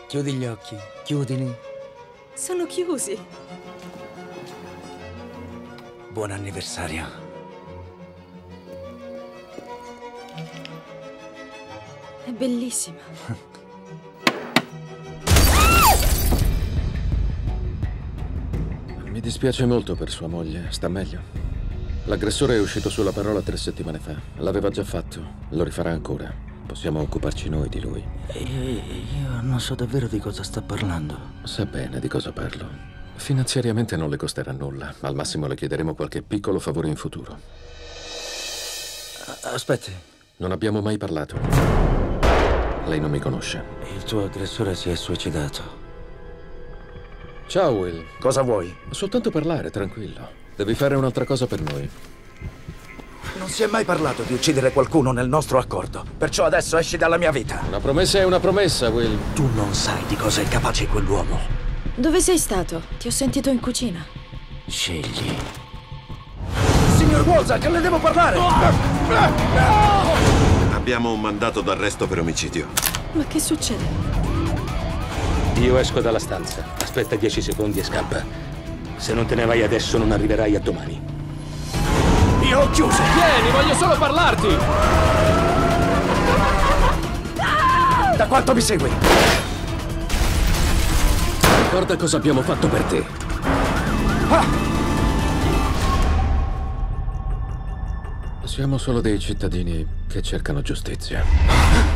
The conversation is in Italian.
Chiudi gli occhi, chiudili. Sono chiusi. Buon anniversario. È bellissima. Mi dispiace molto per sua moglie. Sta meglio? L'aggressore è uscito sulla parola 3 settimane fa. L'aveva già fatto. Lo rifarà ancora. Possiamo occuparci noi di lui. Io non so davvero di cosa sta parlando. Sa bene di cosa parlo. Finanziariamente non le costerà nulla. Al massimo le chiederemo qualche piccolo favore in futuro. Aspetti. Non abbiamo mai parlato. Lei non mi conosce. Il tuo aggressore si è suicidato. Ciao, Will. Cosa vuoi? Soltanto parlare, tranquillo. Devi fare un'altra cosa per noi. Non si è mai parlato di uccidere qualcuno nel nostro accordo. Perciò adesso esci dalla mia vita. Una promessa è una promessa, Will. Tu non sai di cosa è capace quell'uomo. Dove sei stato? Ti ho sentito in cucina. Scegli. Signor Wolzak, le devo parlare! Abbiamo un mandato d'arresto per omicidio. Ma che succede? Io esco dalla stanza. Aspetta 10 secondi e scappa. Se non te ne vai adesso non arriverai a domani. Io ho chiuso! Vieni, voglio solo parlarti! Da quanto mi segui? Guarda cosa abbiamo fatto per te. Siamo solo dei cittadini che cercano giustizia.